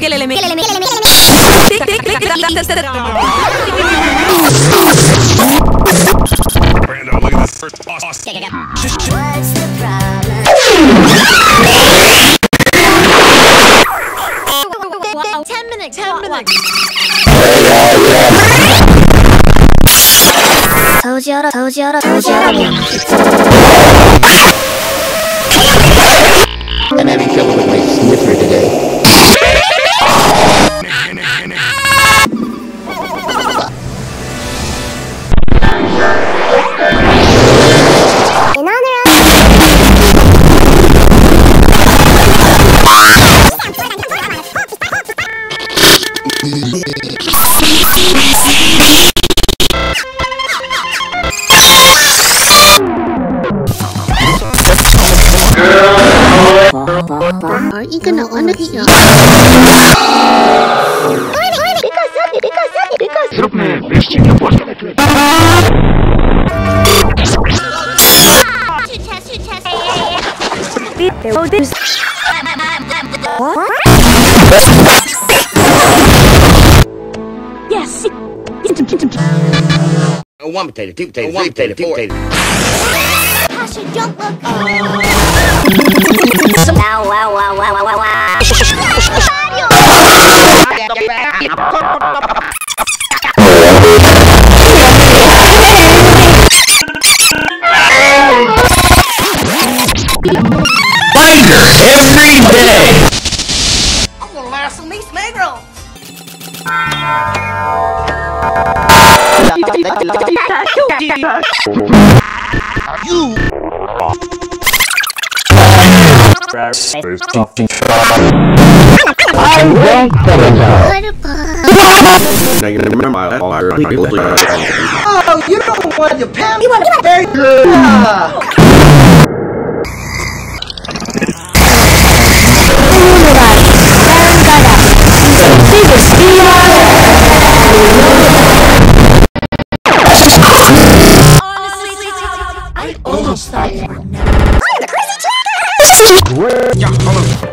Brando, look at this first awesome. What's the problem? 10 minutes. 10 minutes. I'm having trouble with my sniffer today. Are you gonna wanna see your Зробне вещення можна кліп. Yes. One potato, two potatoes, three potatoes, four potatoes. Pasha, don't look. Wow, wow, wow, wow, wow, wow. Binder every day. I'm gonna last some these Negro. You. Oh, you don't want your pants. You want to very good. I almost thought you were Yeah,